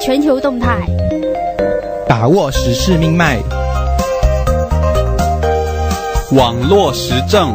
全球动态， 把握时事命脉， 网络时政。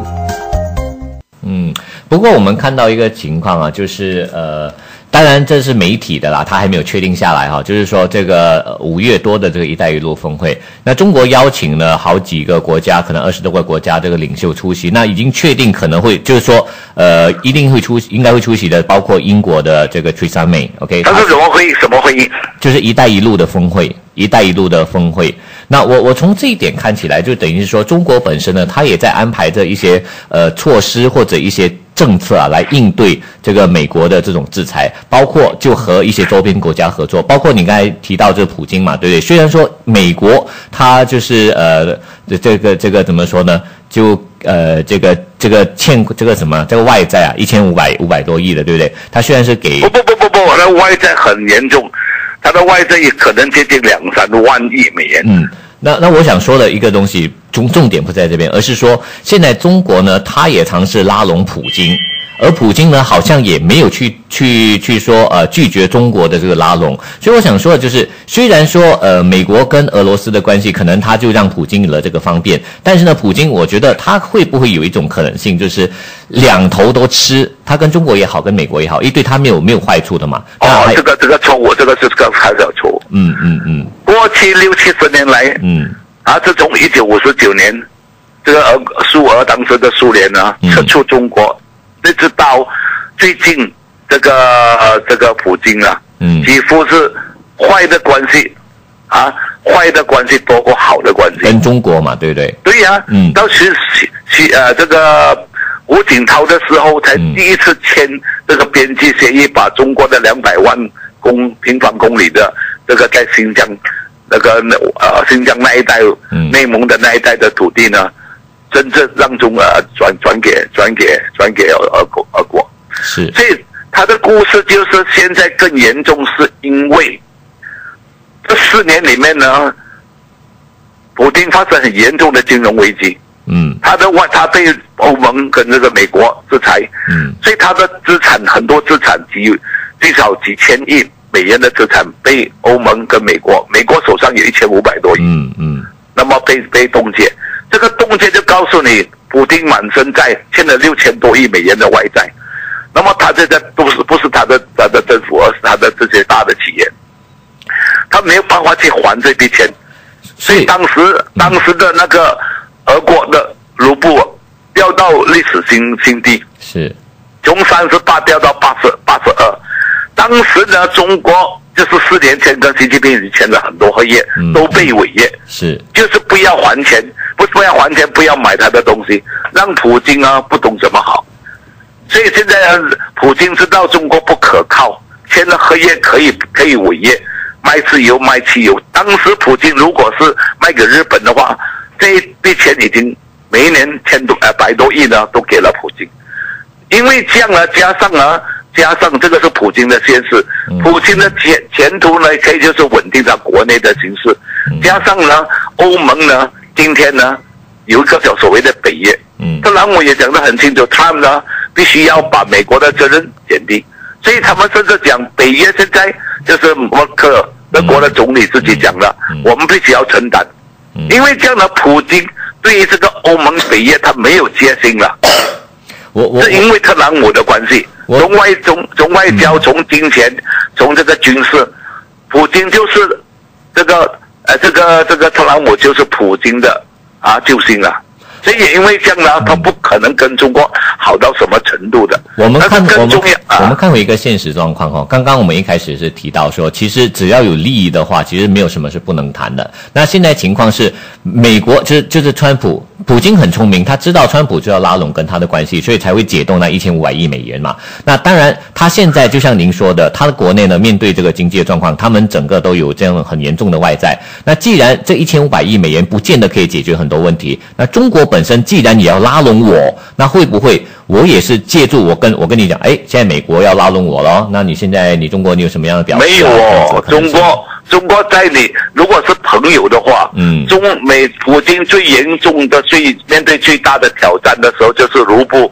不过我们看到一个情况啊，就是当然这是媒体的啦，它还没有确定下来哈。就是说这个5月多的这个“一带一路”峰会，那中国邀请了好几个国家，可能20多个国家这个领袖出席，那已经确定可能会，就是说一定会应该会出席的，包括英国的这个 Theresa May。OK， 它是什么会议？什么会议？ 就是“一带一路”的峰会，“一带一路”的峰会。那我从这一点看起来，就等于是说中国本身呢，它也在安排着一些措施或者一些政策啊，来应对这个美国的这种制裁，包括就和一些周边国家合作，包括你刚才提到这个普京嘛，对不对？虽然说美国它就是这个怎么说呢？就这个欠这个什么这个外债啊，1500多亿的，对不对？它虽然是给不，那外债很严重。它的外债也可能接近2-3万亿美元。 那我想说的一个东西，重点不在这边，而是说现在中国呢，它也尝试拉拢普京，而普京呢，好像也没有去说拒绝中国的这个拉拢。所以我想说的就是，虽然说美国跟俄罗斯的关系可能他就让普京有了这个方便，但是呢，普京我觉得他会不会有一种可能性，就是两头都吃，他跟中国也好，跟美国也好，因为对他没有坏处的嘛。 这个错误，这个是个开小错误。过去60-70年来，自从1959年这个苏俄当时的苏联呢撤出中国，一直到最近这个普京啊，几乎是坏的关系坏的关系多过好的关系， 跟中国嘛，对不对？ 对呀，到这个胡锦涛的时候才第一次签这个边际协议，把中国的200万平方公里的这个在新疆新疆那一带内蒙的那一带的土地呢，真正让转给俄国。 是， 所以他的故事就是现在更严重，是因为这4年里面呢，普京发生很严重的金融危机。他被欧盟跟这个美国制裁。所以他的资产很多资产最少几千亿美元的资产被欧盟跟美国手上有1500多亿。那么被冻结，这个冻结就告诉你，普京满身债，欠了6000多亿美元的外债。那么他这个不是他的政府，而是他的这些大的企业，他没有办法去还这笔钱。所以当时的那个俄国的卢布掉到历史新低， 是从38掉到82。当时呢，中国就是4年前跟习近平以前的很多合约都被违约， 是就是不要还钱，不要还钱，不要买他的东西，让普京不懂怎么好。所以现在普京知道中国不可靠，签了合约可以违约，卖石油卖汽油。当时普京如果是卖给日本的话，这一笔钱已经每一年100多亿呢都给了普京。因为这样呢，加上这个是普京的现实，普京的前途呢可以就是稳定在国内的形势，加上呢欧盟呢今天呢有一个叫所谓的北约，特朗普也讲得很清楚，他们呢必须要把美国的责任减低，所以他们甚至讲北约现在就是默克尔德国的总理自己讲了，我们必须要承担，因为这样的普京对于这个欧盟北约他没有决心了。是因为特朗普的关系，从外交，从金钱，从这个军事，普京就是这个特朗普就是普京的救星了。所以也因为这样呢，他不可能跟中国好到什么程度的。 我们看回一个现实状况哈。刚刚我们一开始是提到说，其实只要有利益的话，其实没有什么是不能谈的。那现在情况是，美国就是普京很聪明，他知道川普就要拉拢跟他的关系，所以才会解冻那1500亿美元嘛。那当然，他现在就像您说的，他的国内呢面对这个经济的状况，他们整个都有这样很严重的外债。那既然这1500亿美元不见得可以解决很多问题，那中国本身既然也要拉拢我，那会不会我也是借助我跟你讲，现在美国要拉拢我了，那你中国你有什么样的表示？ 没有中国在你如果是朋友的话，普京最严重的面对最大的挑战的时候，就是卢布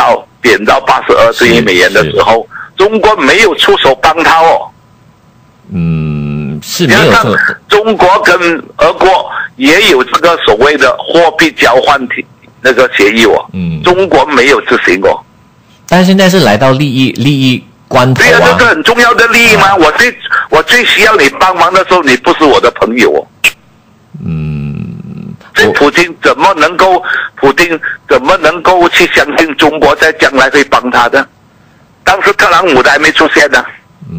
贬到82亿美元的时候，中国没有出手帮他是没有错。 中国跟俄国也有这个所谓的货币交换那个协议哦，中国没有执行哦。 但现在是来到利益关头啊。 对啊，这个很重要的利益吗？我最需要你帮忙的时候，你不是我的朋友哦。所以普京怎么能够去相信中国在将来会帮他的？当时特朗普都还没出现呢。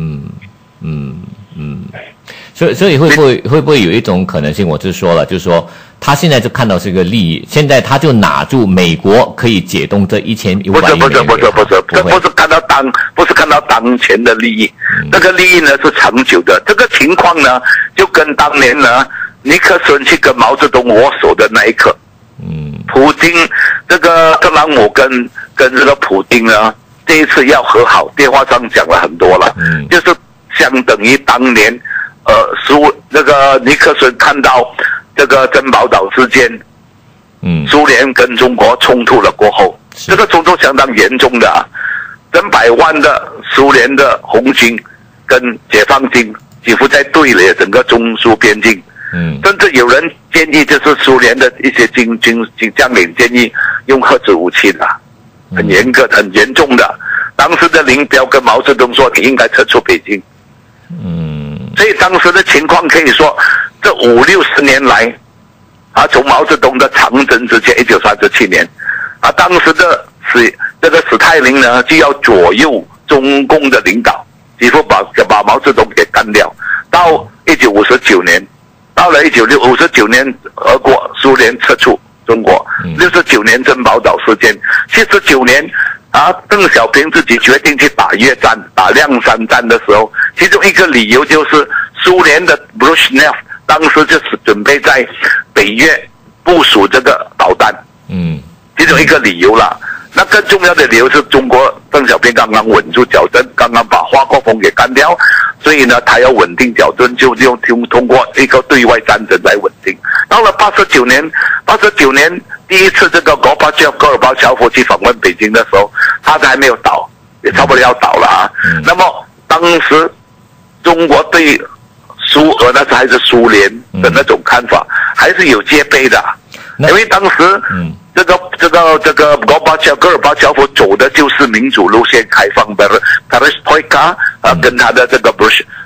所以会不会有一种可能性？我就说了，就是说他现在就看到是一个利益，现在他就拿住美国可以解冻这1500亿美元。 不是看到当前的利益，那个利益呢是长久的。这个情况呢，就跟当年呢尼克森去跟毛泽东握手的那一刻，普京这个特朗普跟这个普京呢，这一次要和好，电话上讲了很多了，就是相等于当年那个尼克森看到这个珍宝岛事件，苏联跟中国冲突了过后，这个冲突相当严重的啊，整百万的苏联的红军跟解放军几乎在对垒整个中苏边境，甚至有人建议，就是苏联的一些军将领建议用核子武器的，很严格、很严重的。当时的林彪跟毛泽东说，你应该撤出北京。所以当时的情况可以说，这50-60年来，从毛泽东的长征之前，1937年，当时的这个史太林呢，就要左右中共的领导，几乎把毛泽东给干掉。到1959年，到了1959年，苏联撤出中国，69年珍宝岛事件，79年。邓小平自己决定去打越战、打谅山战的时候，其中一个理由就是苏联的 Brezhnev 当时就是准备在北越部署这个导弹，其中一个理由啦。那更重要的理由是中国邓小平刚刚稳住脚跟，刚刚把华国锋给干掉，所以呢，他要稳定脚跟，就通过一个对外战争来稳定。到了89年第一次这个戈尔巴乔夫去访问北京的时候，他还没有倒，也差不多要倒了啊。那么当时中国对苏俄那时还是苏联的那种看法，还是有戒备的，因为当时这个戈尔巴乔夫走的就是民主路线，开放的Perestroika跟他的这个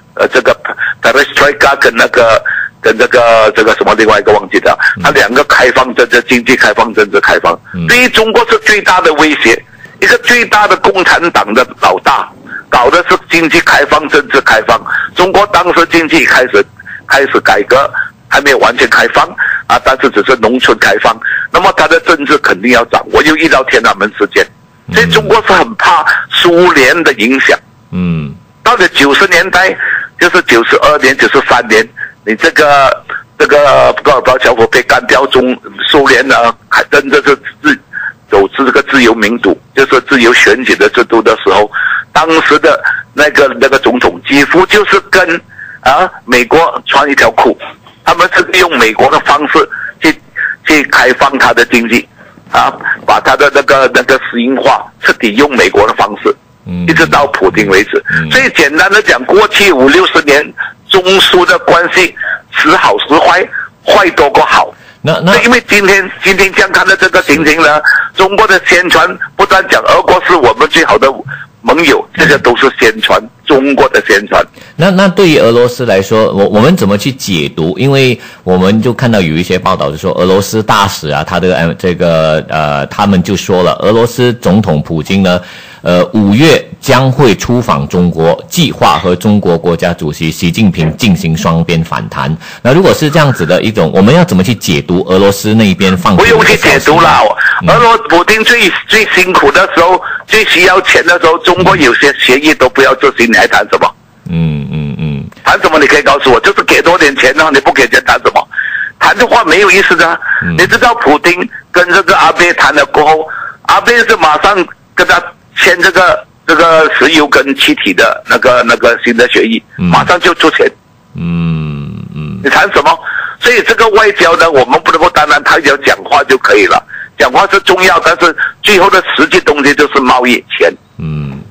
Perestroika跟这个什么另外一个忘记了，他两个开放政治、经济开放、政治开放，对于中国是最大的威胁。一个最大的共产党的老大搞的是经济开放、政治开放。中国当时经济开始改革，还没有完全开放但是只是农村开放。那么他的政治肯定要掌握，又遇到天安门事件，所以中国是很怕苏联的影响。到了90年代，就是92年、93年，你这个戈尔巴乔夫被干掉，苏联呢真的是走这个自由民主，就是自由选举的制度的时候，当时的那个总统几乎就是跟美国穿一条裤，他们是用美国的方式去开放他的经济，把他的那个私营化，彻底用美国的方式，一直到普京为止。所以简单的讲，过去50-60年中苏的关系时好时坏，坏多过好。那因为今天这样看的这个情形呢，中国的宣传不但讲俄国是我们最好的盟友，这些都是宣传，中国的宣传。 那对于俄罗斯来说，我们怎么去解读？因为我们就看到有一些报道就说，俄罗斯大使他的他们就说了，俄罗斯总统普京呢，5月将会出访中国，计划和中国国家主席习近平进行双边访谈。那如果是这样子的一种，我们要怎么去解读俄罗斯那一边放？ 不用去解读了，普京最辛苦的时候，最需要钱的时候，中国有些协议都不要执行，你还谈什么？谈什么？你可以告诉我，就是给多点钱呢？你不给钱谈什么？谈的话没有意思的。你知道普京跟这个阿贝谈了过后，阿贝是马上跟他签这个石油跟气体的那个新的协议，马上就出钱。你谈什么？所以这个外交呢，我们不能够单单他只要讲话就可以了，讲话是重要，但是最后的实际东西就是贸易钱。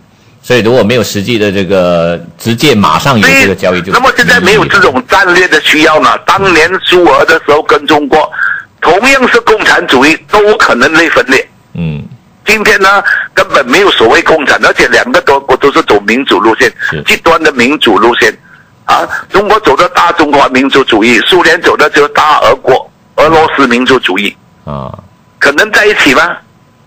所以如果没有实际的这个直接马上有这个交易就， 那么现在没有这种战略的需要呢？当年苏俄的时候跟中国同样是共产主义，都可能内分裂。今天呢，根本没有所谓共产，而且两个国都是走民主路线，极端的民主路线。中国走的大中华民族主义，苏联走的就是大俄罗斯民族主义。可能在一起吗？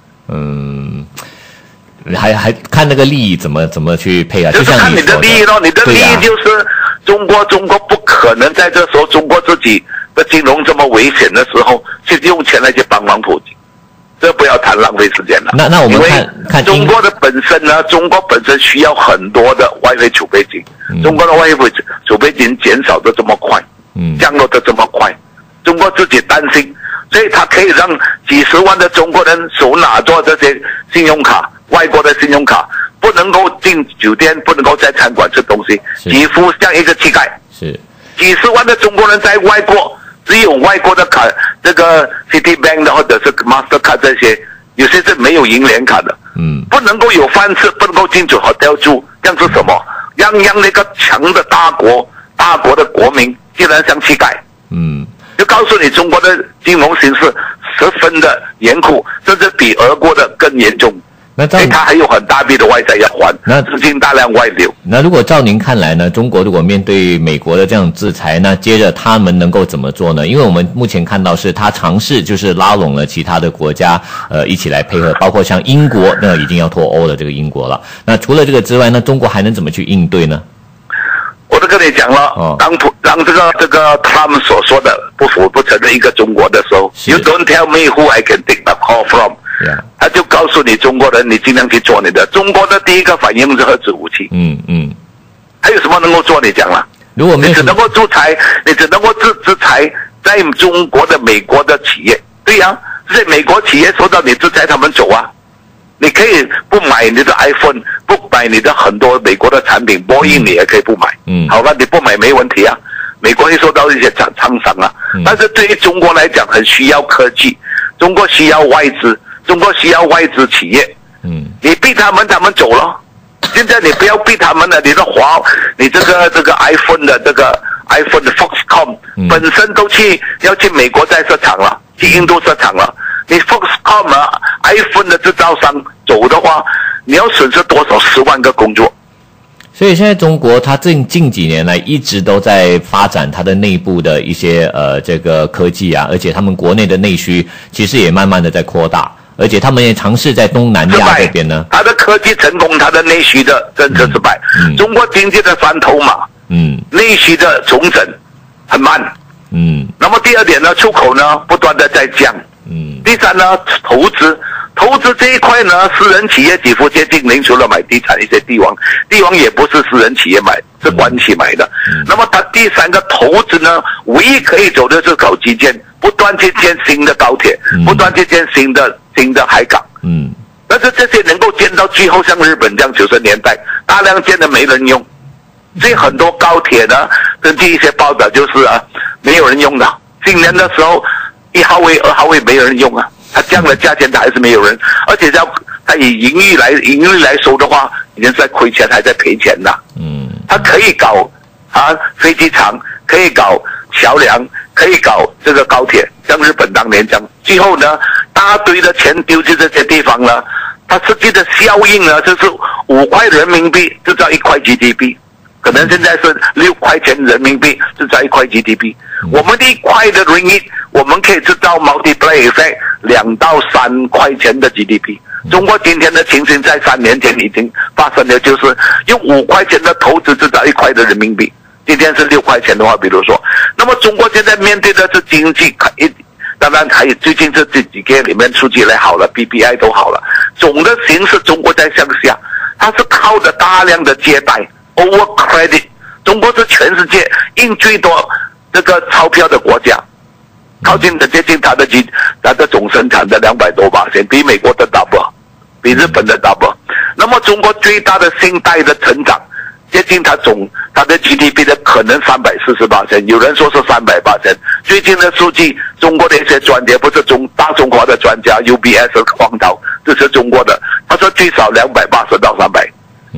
还看那个利益怎么去配合， 就是看你的利益咯。你的利益就是中国不可能在这时候中国自己的金融这么危险的时候去用钱来去帮忙普京。这不要谈浪费时间了。 那我们看中国的本身呢，中国本身需要很多的外汇储备金，中国的外汇储备金减少的这么快，降落的这么快，中国自己担心，所以他可以让几十万的中国人手拿着这些信用卡，外国的信用卡，不能够进酒店，不能够在餐馆吃东西，几乎像一个乞丐。几十万的中国人在外国。只有外国的卡，这个 Citibank 的或者是 Mastercard 这些，有些是没有银联卡的，不能够有饭吃，不能够进去 hotel 住，这样是什么？让那个强的大国的国民竟然像乞丐，就告诉你中国的金融形势十分的严酷，甚至比俄国的更严重。所以他还有很大笔的外债要还，资金大量外流。 那如果照您看来呢，中国如果面对美国的这样制裁，那接着他们能够怎么做呢？因为我们目前看到是他尝试就是拉拢了其他的国家，一起来配合，包括像英国，那已经要脱欧的这个英国了。那除了这个之外，那中国还能怎么去应对呢？ 我都跟你讲了，当这个他们所说的不服不承认一个中国的时候 ，You don't tell me who I can take the call from。他就告诉你中国人，你尽量去做你的。中国的第一个反应是核子武器。还有什么能够做？你讲了， 如果没有你只能够制裁，你只能够制裁在中国的美国的企业。对呀，这些美国企业受到你制裁，他们走啊。你可以不买你的 iPhone， 不买你的很多美国的产品，波音你也可以不买。好了，你不买没问题啊。美国会受到一些厂商啊，但是对于中国来讲，很需要科技，中国需要外资。中国需要外资企业，你逼他们走了。现在你不要逼他们了，你这个 iPhone 的iPhone 的 Foxconn 本身都要去美国再设厂了，去印度设厂了。你 Foxconn iPhone 的制造商走的话，你要损失多少10万个工作？ 所以现在中国它近几年来一直都在发展它的内部的一些这个科技啊，而且他们国内的内需其实也慢慢的在扩大。而且他们也尝试在东南亚这边呢， 他的科技成功，他的内需的政策失败。中国经济的翻头马，内需的重整很慢。那么第二点呢，出口呢不断的在降。第三呢，投资这一块呢，私人企业几乎接近零，除了买地产一些地王也不是私人企业买，是官企买的。那么他第三个投资呢，唯一可以走的是搞基建，不断去建新的高铁，不断去建新的海港。但是这些能够建到最后像日本这样90年代大量建的没人用，所以很多高铁呢，根据一些报道就是没有人用的。今年的时候1号位2号位没有人用啊，它降了价钱它还是没有人，而且它以盈利来收的话，已经是在亏钱还在赔钱的。它可以搞飞机场，可以搞桥梁，可以搞这个高铁，像日本当年这样。最后呢，大堆的钱丢去这些地方呢，它实际的效应呢，就是5块人民币制造1块 GDP， 可能现在是6块钱人民币制造1块 GDP。我们的1块的 ringgit， 我们可以制造 multiplier effect 2到3块钱的 GDP。中国今天的情形在3年前已经发生了，就是用5块钱的投资制造1块的人民币。今天是6块钱的话，比如说，那么中国现在面对的是经济，当然还有最近这几个月里面数据来好了 ，PPI 都好了，总的形势中国在向下，它是靠着大量的借贷 over credit， 中国是全世界印最多这个钞票的国家，接近它的总生产的200多%，比美国的 double， 比日本的 double。那么中国最大的信贷的成长，接近它的 GDP 的可能340%，有人说是300%。最近的数据，中国的一些专家，不是大中华的专家 ，UBS 黄涛，这是中国的，他说最少280到300。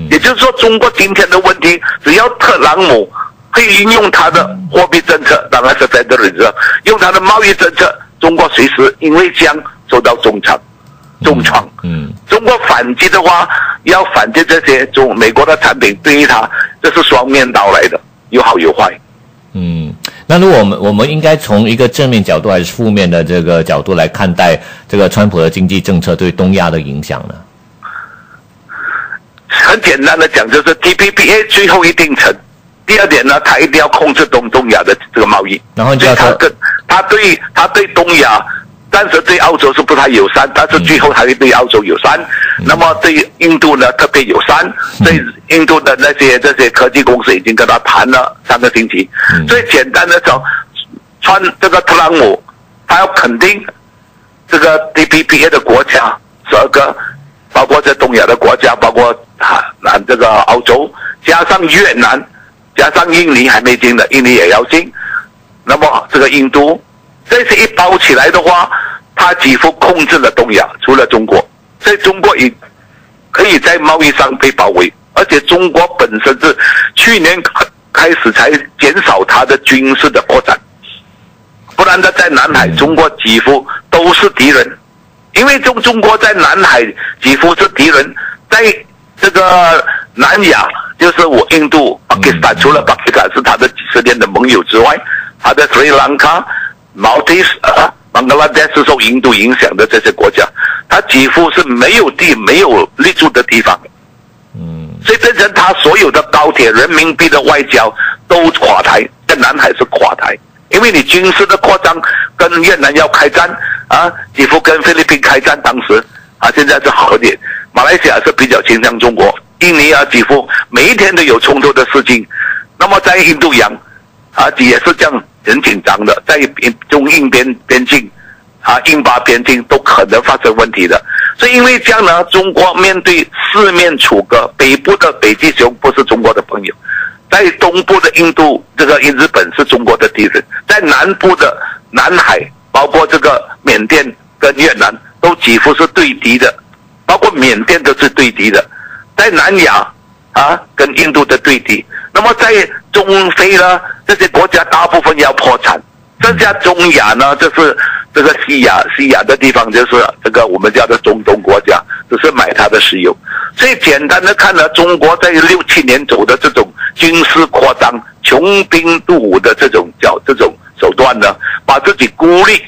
也就是说，中国今天的问题，只要特朗普可以运用他的货币政策，当然是 Federal 用他的贸易政策，中国随时因为这样受到重创。中国反击的话，要反击这些美国的产品，对于它这是双面刀来的，有好有坏。 那如果我们应该从一个正面角度还是负面的这个角度来看待这个川普的经济政策对东亚的影响呢？ 很简单的讲，就是 TPPA 最后一定成。第二点呢，他一定要控制东亚的这个贸易。 然后就要说， 他对东亚，但是对澳洲是不太友善，但是最后还会对澳洲友善。那么对印度呢特别友善，对印度的这些科技公司已经跟他谈了3个星期。最简单的讲，这个特朗普他要肯定这个 TPPA 的国家12个，包括在东亚的国家，包括这个澳洲，加上越南，加上印尼还没进的，印尼也要进。那么这个印度，这些一包起来的话，他几乎控制了东亚，除了中国。所以中国也可以在贸易上被包围，而且中国本身是去年开始才减少它的军事的扩展，不然的在南海，中国几乎都是敌人。因为中国在南海几乎是敌人，在这个南亚，就是印度、巴基斯坦，除了巴基斯坦是他的几十年的盟友之外，他的斯里兰卡、Maldives、孟加拉desh是受印度影响的这些国家，他几乎是没有立足的地方。所以变成他所有的高铁、人民币的外交都垮台，在南海是垮台。因为你军事的扩张，跟越南要开战几乎跟菲律宾开战，当时现在是好一点。马来西亚是比较倾向中国，印尼几乎每一天都有冲突的事情。那么在印度洋也是这样很紧张的，在中印边境印巴边境都可能发生问题的。所以因为这样呢，中国面对四面楚歌，北部的北极熊不是中国的朋友，在东部的印度日本是中国的敌人，在南部的南海，包括这个缅甸跟越南都几乎是对敌的，包括缅甸都是对敌的，在南亚跟印度的对敌。那么在中非呢，这些国家大部分要破产，剩下中亚呢，就是这个西亚的地方，就是这个我们叫的中东国家，只是买它的石油。所以简单的看呢，中国在6、7年走的这种军事扩张、穷兵黩武的这种手段呢，把自己孤立。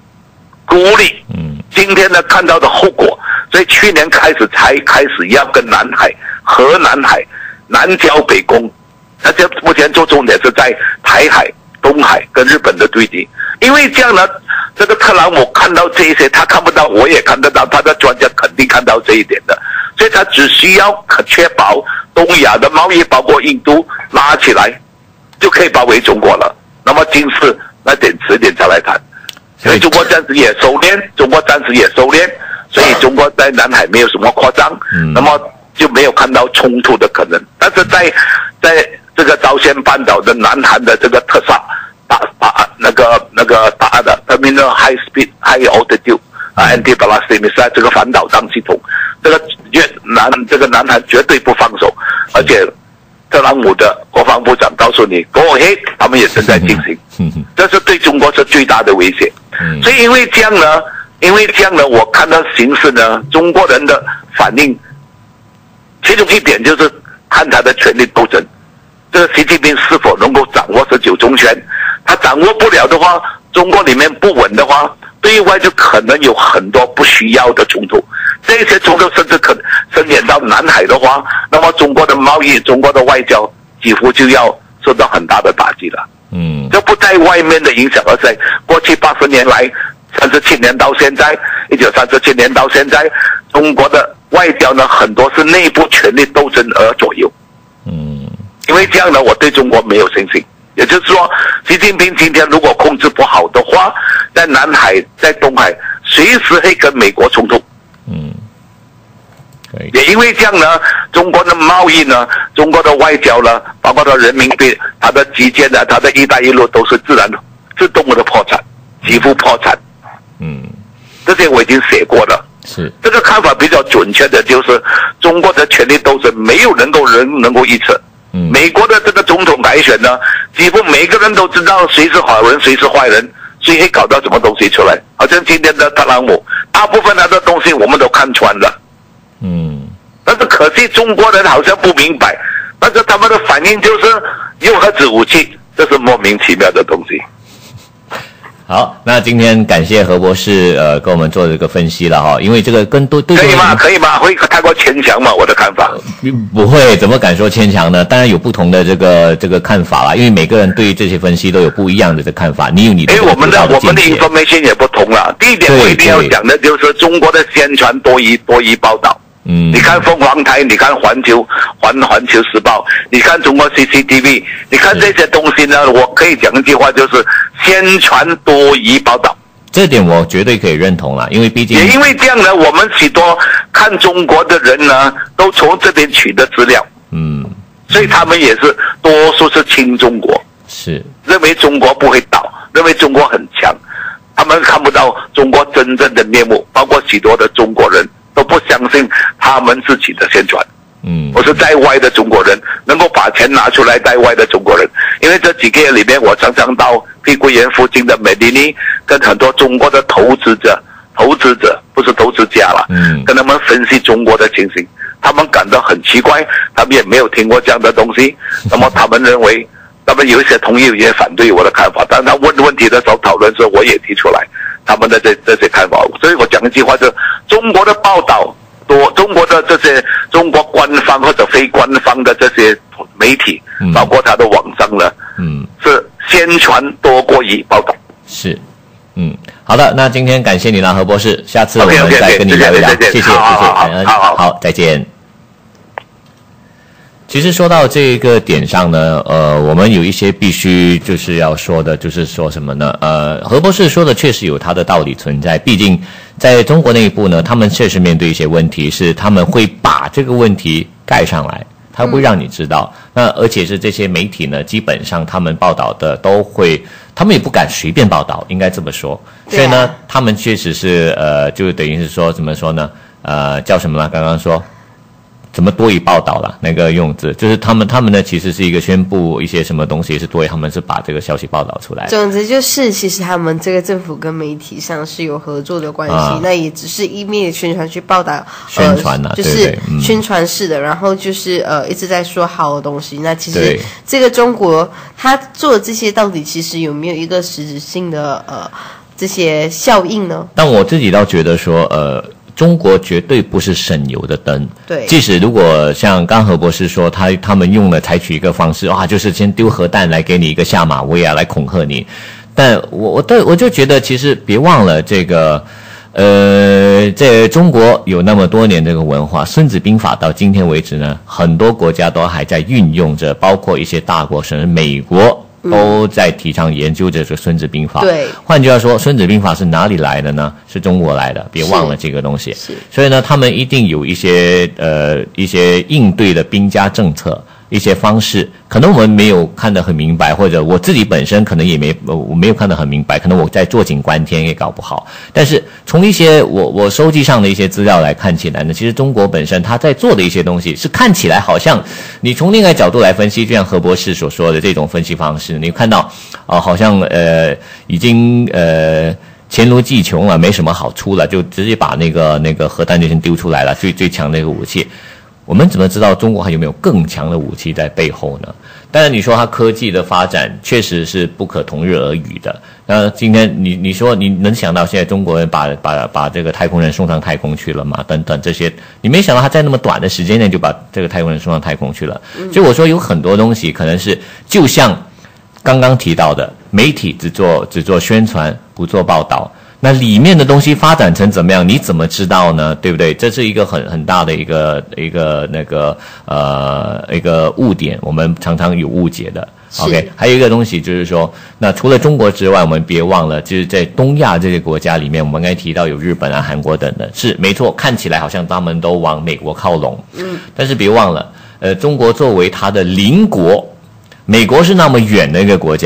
今天呢看到的后果，所以去年才开始要跟南海、和南海、南交北攻，而且目前做重点是在台海、东海跟日本的对敌。因为这样呢，这个特朗普看到这一些，他看不到，我也看得到，他的专家肯定看到这一点的，所以他只需要确保东亚的贸易，包括印度拉起来，就可以包围中国了。那么今次那迟点再来谈。所以中国暂时也收敛，所以中国在南海没有什么扩张，那么就没有看到冲突的可能。但是在这个朝鲜半岛的南韩的这个特萨那个打的 Terminal High Speed High Altitude Anti-Ballistic Missile 这个反导弹系统，这个南韩绝对不放手，而且特朗普的国防部长告诉你 Go ahead， 他们也正在进行，这是对中国是最大的威胁。所以因为这样呢，我看到形势呢，中国人的反应，其中一点就是看他的权力斗争，这个习近平是否能够掌握19中全，他掌握不了的话，中国里面不稳的话，对外就可能有很多不需要的冲突，这些冲突甚至可能伸延到南海的话，那么中国的贸易、中国的外交几乎就要受到很大的打击了。这不在外面的影响，而在过去80年来，37年到现在，1937年到现在，中国的外交呢，很多是内部权力斗争而左右。因为这样呢，我对中国没有信心。也就是说，习近平今天如果控制不好的话，在南海、在东海，随时会跟美国冲突。也因为这样呢，中国的贸易呢，中国的外交呢，包括它人民币、它的基建呢，它的一带一路都是自动的破产，几乎破产。这些我已经写过了。 是这个看法比较准确的，就是中国的权力斗争没有人能够预测。美国的这个总统改选呢，几乎每个人都知道谁是好人，谁是坏人，谁会搞到什么东西出来。好像今天的特朗普，大部分他的东西我们都看穿了。但是可惜中国人好像不明白，但是他们的反应就是用核子武器，这是莫名其妙的东西。 好，那今天感谢何博士跟我们做这个分析了哈，因为这个跟对可以吗？可以吗？会太过牵强吗？我的看法不会，怎么敢说牵强呢？当然有不同的这个看法啦，因为每个人对这些分析都有不一样的这看法。你有你的， 我们的 information 也不同了。第一点我一定要讲的就是中国的宣传多于报道。你看凤凰台，你看环球时报，你看中国 CCTV， 你看这些东西呢，我可以讲一句话，就是宣传多于报道。 这点我绝对可以认同了，因为毕竟也因为这样呢，我们许多看中国的人呢，都从这边取得资料，所以他们也是多数是亲中国， 是认为中国不会倒，认为中国很强，他们看不到中国真正的面目，包括许多的中国人都不相信他们自己的宣传。我是在外的中国人，能够把钱拿出来在外的中国人，因为这几个月里面，我常常到碧桂园附近的美利尼，跟很多中国的投资者不是投资家了，跟他们分析中国的情形，他们感到很奇怪，他们也没有听过这样的东西，那么他们认为，他们有一些同意，有一些反对我的看法，但他问问题的时候讨论的时候，我也提出来他们的这些看法，所以我讲一句话，就是中国的报道多，中国的这些中国官方或者非官方的这些媒体，包括他的网上呢，是宣传多过于报道。 是，好的，那今天感谢你了，何博士，下次我们再跟你聊一聊，谢谢，好，再见。其实说到这个点上呢，我们有一些必须就是要说的，就是说什么呢？何博士说的确实有他的道理存在，毕竟在中国内部呢，他们确实面对一些问题，是他们会把这个问题盖上来，他不让你知道。那而且是这些媒体呢，基本上他们报道的都会，他们也不敢随便报道，应该这么说。所以呢，他们确实是就等于是说怎么说呢？叫什么呢？刚刚说。怎么多于报道了？那个用字就是他们呢，其实是一个宣布一些什么东西是多于，他们是把这个消息报道出来。 总之就是，其实他们这个政府跟媒体上是有合作的关系，那也只是一面宣传去报道， 宣传就是宣传式的，然后就是一直在说好的东西。那其实这个中国他做的这些到底其实有没有一个实质性的这些效应呢？ 但我自己倒觉得说中国绝对不是省油的灯。 对， 即使如果像刚何博士说，他们采取一个方式，就是先丢核弹来给你一个下马威来恐吓你。但我就觉得，其实别忘了这个，在中国有那么多年这个文化，《孙子兵法》到今天为止呢，很多国家都还在运用着，包括一些大国，甚至美国。都在提倡研究这个《孙子兵法》。 对， 换句话说，《孙子兵法》是哪里来的呢？是中国来的，别忘了这个东西。所以呢，他们一定有一些应对的兵家政策。一些方式，可能我们没有看得很明白，或者我自己本身可能也我没有看得很明白，可能我在坐井观天也搞不好。但是从一些我收集上的一些资料来看起来呢，其实中国本身他在做的一些东西是看起来好像你从另外一个角度来分析，就像何博士所说的这种分析方式，你看到好像已经黔驴技穷了，没什么好处了，就直接把那个核弹就先丢出来了，最强的一个武器。我们怎么知道中国还有没有更强的武器在背后呢？当然你说它科技的发展确实是不可同日而语的。那今天你说你能想到现在中国人把这个太空人送上太空去了吗？等等这些，你没想到他在那么短的时间内就把这个太空人送上太空去了。所以我说有很多东西可能是就像刚刚提到的，媒体只做宣传不做报道。那里面的东西发展成怎么样，你怎么知道呢？对不对？这是一个很大的一个误点，我们常常有误解的。OK， 还有一个东西就是说，那除了中国之外，我们别忘了，就是在东亚这些国家里面，我们刚才提到有日本啊、韩国等的，是没错，看起来好像他们都往美国靠拢。但是别忘了，中国作为它的邻国，美国是那么远的一个国家。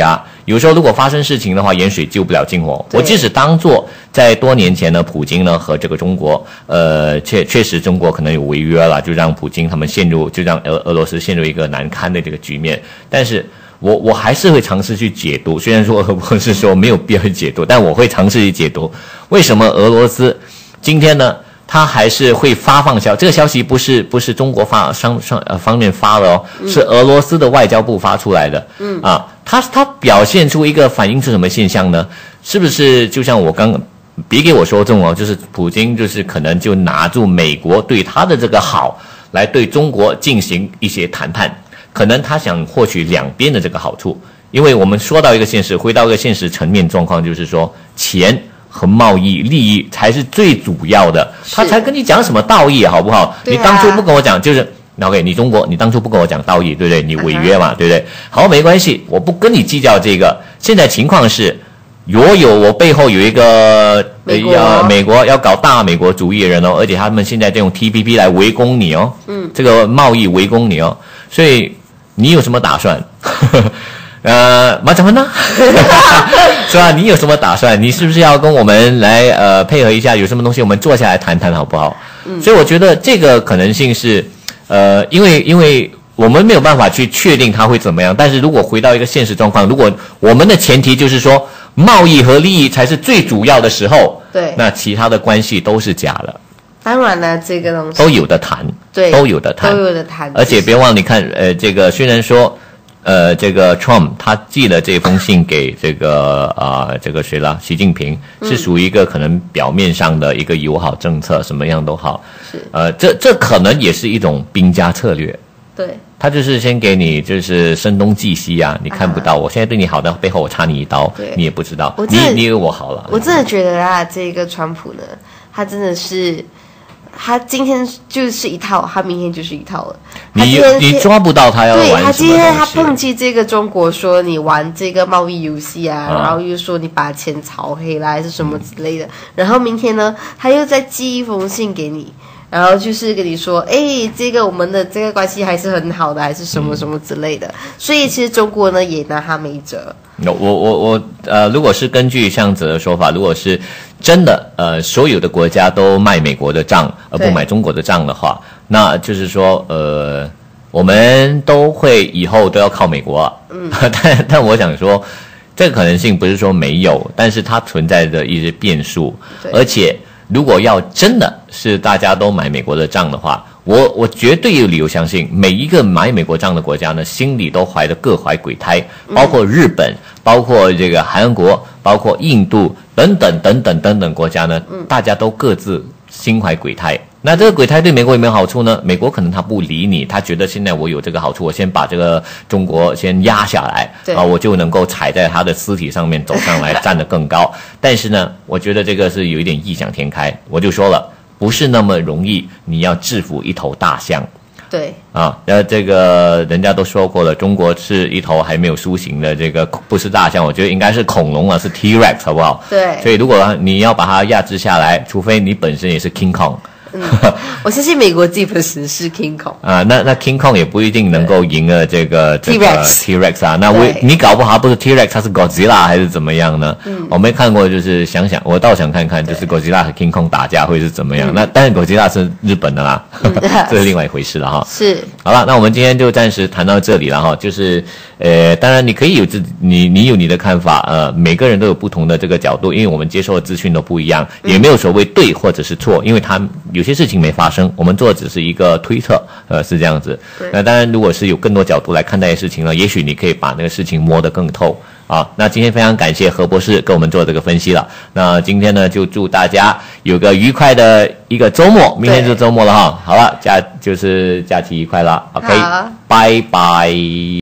有时候如果发生事情的话，远水救不了近火。我即使当作在多年前呢，普京呢和这个中国，确实中国可能有违约了，就让普京他们就让俄罗斯陷入一个难堪的这个局面。但是我还是会尝试去解读，虽然说俄博士说没有必要去解读，但我会尝试去解读为什么俄罗斯今天呢，他还是会放这个消息不是中国方面发的哦，是俄罗斯的外交部发出来的。他表现出一个反映出什么现象呢？是不是就像我刚别给我说中哦，就是普京就是可能就拿住美国对他的这个好，来对中国进行一些谈判，可能他想获取两边的这个好处。因为我们说到一个现实，回到一个现实层面状况，就是说钱和贸易利益才是最主要的，他才跟你讲什么道义好不好？你当初不跟我讲，就是OK， 你中国，你当初不跟我讲道义，对不对？你违约嘛，对不对？好，没关系，我不跟你计较这个。现在情况是，我背后有一个美国要搞大美国主义的人哦，而且他们现在在用 TPP 来围攻你哦，这个贸易围攻你哦，所以你有什么打算？马怎么呢？是吧？你有什么打算？你是不是要跟我们来配合一下？有什么东西我们坐下来谈谈好不好？所以我觉得这个可能性是因为我们没有办法去确定它会怎么样。但是如果回到一个现实状况，如果我们的前提就是说贸易和利益才是最主要的时候， 对， 那其他的关系都是假的。 当然了，这个东西都有的谈， 对， 都有的谈。而且别忘了，你看，这个虽然说。这个 Trump 他寄了这封信给这个谁了？习近平是属于一个可能表面上的一个友好政策，什么样都好。是这可能也是一种兵家策略。 对， 他就是先给你就是声东击西啊，你看不到，我现在对你好的背后我插你一刀，你也不知道，你以为我好了。 我真的觉得啊，这个川普呢，他真的是。他今天就是一套，他明天就是一套了。 你抓不到他要玩什么东西。对，他今天他抨击这个中国说你玩这个贸易游戏啊，然后又说你把钱炒黑了还是什么之类的。然后明天呢，他又再寄一封信给你，然后就是跟你说，这个我们的这个关系还是很好的，还是什么什么之类的。所以其实中国呢也拿他没辙。 我如果是根据像子的说法，如果是真的所有的国家都卖美国的账而不买中国的账的话，那就是说我们都会以后都要靠美国。但我想说，这个可能性不是说没有，但是它存在着一些变数，而且如果要真的是大家都买美国的账的话，我绝对有理由相信，每一个买美国账的国家呢，心里都各怀鬼胎，包括日本，包括这个韩国，包括印度等等国家呢，大家都各自心怀鬼胎。那这个鬼胎对美国有没有好处呢？美国可能他不理你，他觉得现在我有这个好处，我先把这个中国先压下来，我就能够踩在他的尸体上面走上来，站得更高。但是呢，我觉得这个是有一点异想天开。我就说了，不是那么容易，你要制服一头大象。 对这个人家都说过了，中国是一头还没有苏醒的这个不是大象，我觉得应该是恐龙啊，是 T-Rex 好不好？ 对。 所以如果你要把它压制下来，除非你本身也是 King Kong。 我相信美国基本上是 King Kong 那 King Kong 也不一定能够赢了这个 T-Rex 啊。那你搞不好不是 T-Rex， 它是 Godzilla 还是怎么样呢？我没看过，就是想我倒想看看，就是 Godzilla 和 King Kong 打架会是怎么样。那但是 Godzilla 是日本的啦，这是另外一回事了哈。 是。 好了，那我们今天就暂时谈到这里了哈。就是当然你可以有你有你的看法，每个人都有不同的这个角度，因为我们接受的资讯都不一样，也没有所谓对或者是错，因为他有些事情没发生，我们做的只是一个推测，是这样子。那当然，如果是有更多角度来看待事情呢，也许你可以把那个事情摸得更透啊。那今天非常感谢何博士跟我们做这个分析了。那今天呢，就祝大家有个愉快的一个周末，明天就周末了哈。好了，就是假期愉快了 ，OK， 拜拜。